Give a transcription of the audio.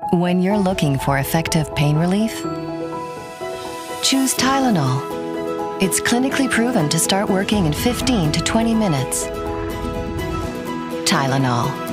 When you're looking for effective pain relief, choose Tylenol. It's clinically proven to start working in 15 to 20 minutes. Tylenol.